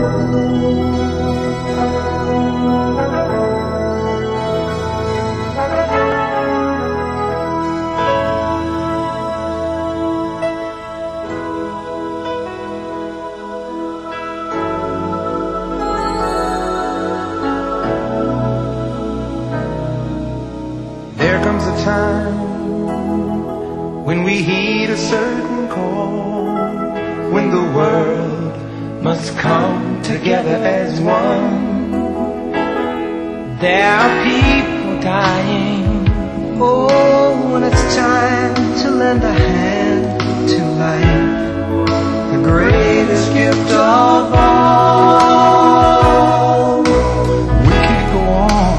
Comes a time when we heed a certain call, when the world must come together as one. There are people dying. Oh, when it's time to lend a hand to life, the greatest gift of all. We can't go on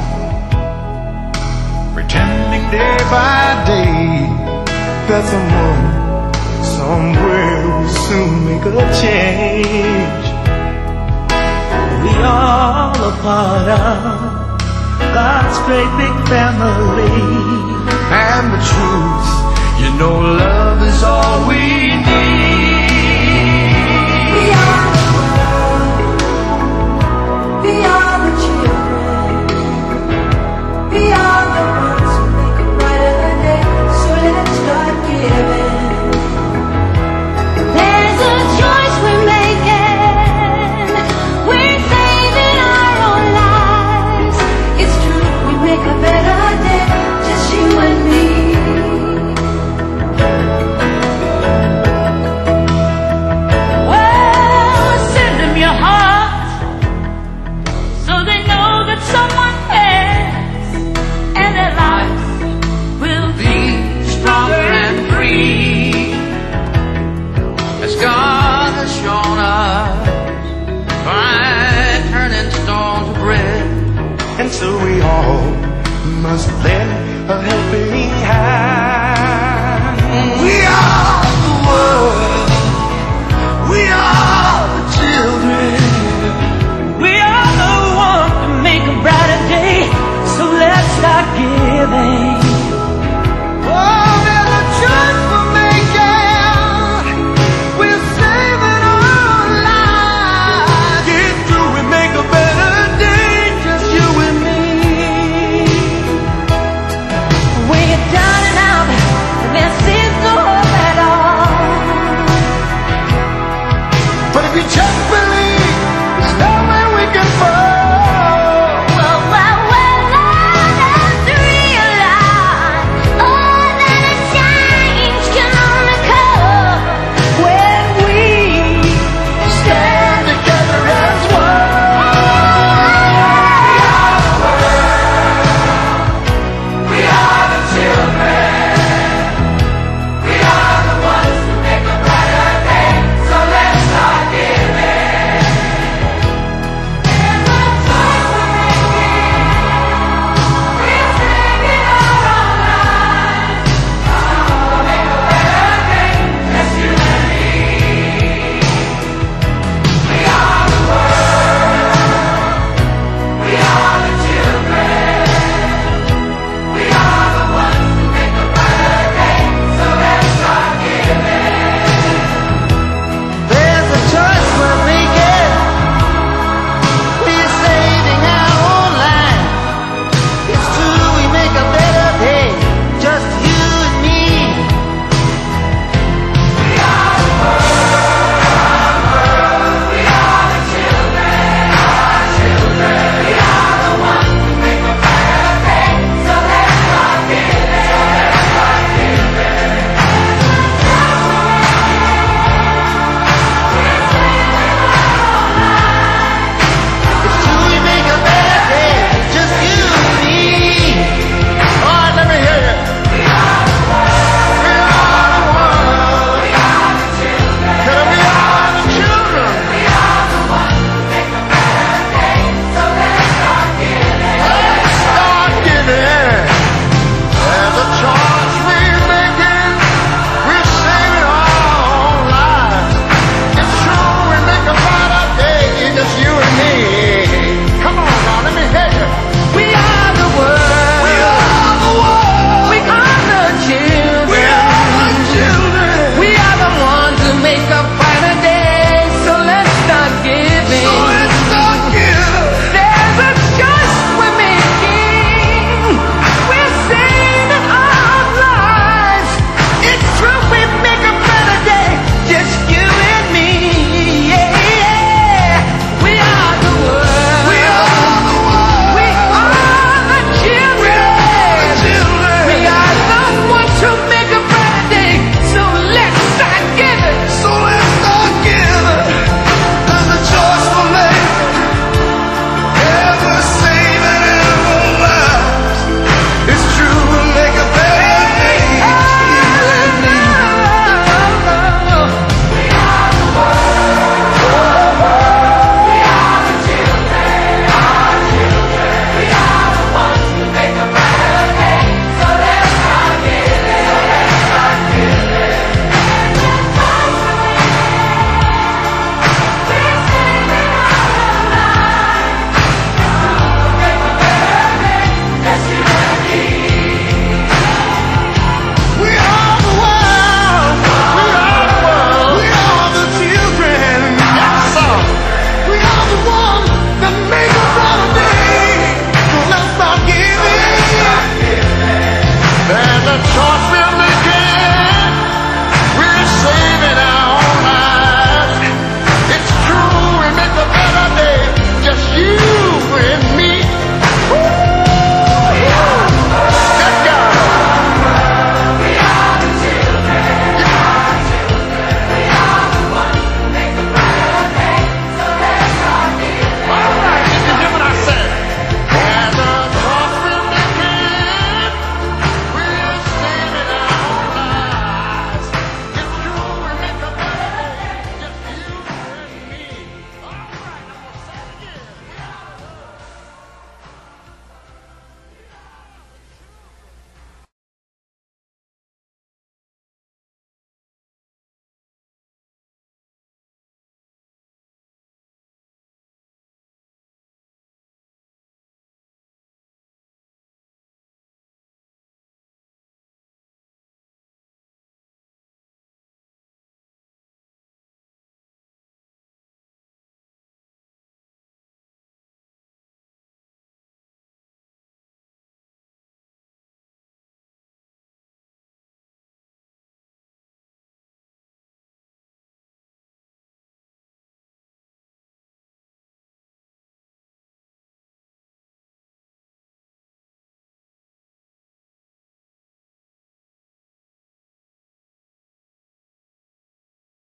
pretending day by day that someone somewhere will soon make a change. We all a part of God's great big family, and the truth, you know, love is all we need. We are the world, we are the children, we are the ones who make a brighter day, so let's start giving. There's a choice we're making, we're saving our own lives. It's true, we make a better day, just you and me. Well, send them your heart, so they know that someone cares, and their lives will be Stronger and free, as God has shown us by turning stone to bread. And so we all must lend a helping hand. We are